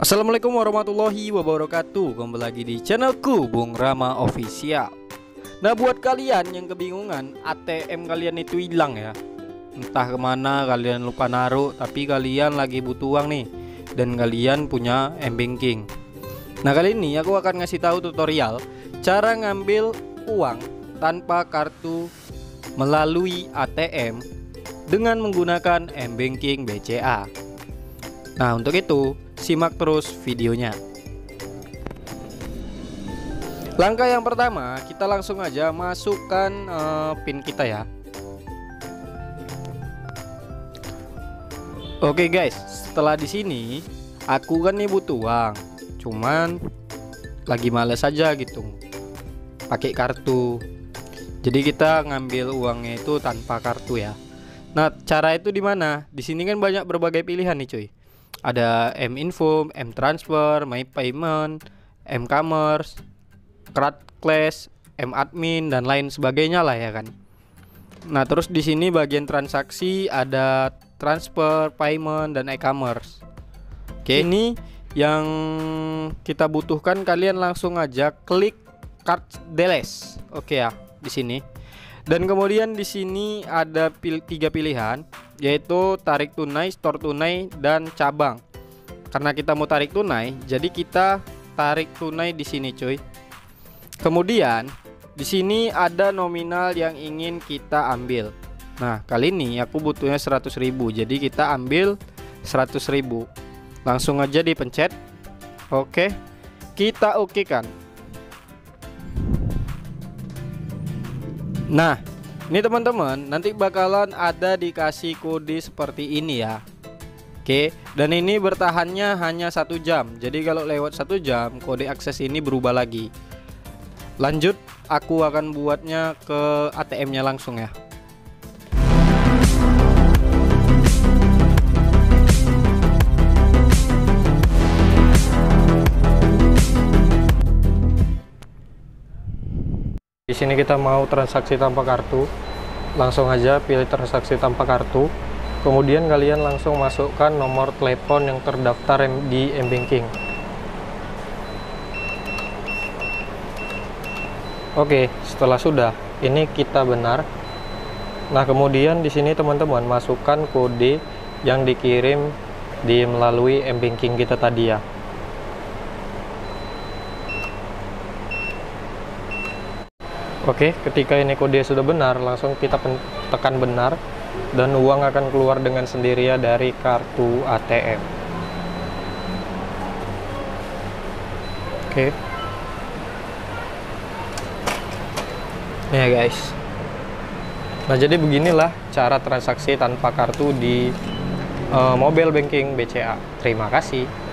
Assalamualaikum warahmatullahi wabarakatuh. Kembali lagi di channelku Bung Rama Official. Nah, buat kalian yang kebingungan ATM kalian itu hilang ya, entah kemana kalian lupa naruh, tapi kalian lagi butuh uang nih dan kalian punya m-banking. Nah, kali ini aku akan ngasih tahu tutorial cara ngambil uang tanpa kartu melalui ATM dengan menggunakan m-banking BCA. Nah, untuk itu simak terus videonya. Langkah yang pertama, kita langsung aja masukkan PIN kita ya. Oke guys, setelah di sini aku kan nih butuh uang, cuman lagi males aja gitu pakai kartu. Jadi kita ngambil uangnya itu tanpa kartu ya. Nah, cara itu di mana? Di sini kan banyak berbagai pilihan nih cuy. Ada M-Info, M-Transfer, My Payment, M-Commerce, Cardclass, M-Admin dan lain sebagainya lah ya kan. Nah, terus di sini bagian transaksi ada transfer, payment dan e-commerce. Oke, ini yang kita butuhkan, kalian langsung aja klik card deles. Oke ya, di sini. Dan kemudian di sini ada tiga pilihan, yaitu tarik tunai, store tunai, dan cabang. Karena kita mau tarik tunai, jadi kita tarik tunai di sini, cuy. Kemudian di sini ada nominal yang ingin kita ambil. Nah, kali ini aku butuhnya 100.000, jadi kita ambil 100.000. Langsung aja dipencet. Oke, kita oke kan. Nah, ini teman-teman, nanti bakalan ada dikasih kode seperti ini ya. Oke, dan ini bertahannya hanya 1 jam. Jadi kalau lewat 1 jam, kode akses ini berubah lagi. Lanjut, aku akan buatnya ke ATM-nya langsung ya. Di sini kita mau transaksi tanpa kartu, langsung aja pilih transaksi tanpa kartu. Kemudian kalian langsung masukkan nomor telepon yang terdaftar di m-banking. Oke, setelah sudah, ini kita benar. Nah, kemudian di sini teman-teman masukkan kode yang dikirim melalui m-banking kita tadi ya. Oke, ketika ini kode sudah benar, langsung kita tekan benar dan uang akan keluar dengan sendirinya dari kartu ATM. Oke. Ya guys. Nah, jadi beginilah cara transaksi tanpa kartu di mobile banking BCA. Terima kasih.